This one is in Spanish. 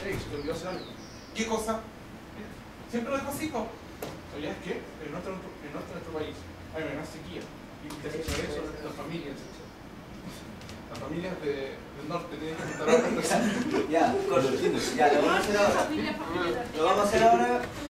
Hey, se te olvidó hacer algo. ¿Qué cosa? Siempre lo dejo así, ¿no? ¿Sabías qué? En nuestro país hay una gran sequía. Y gracias a eso, las familias del norte tienen que juntar agua. Ya, corto, ya, lo vamos a hacer ahora. Lo vamos a hacer ahora.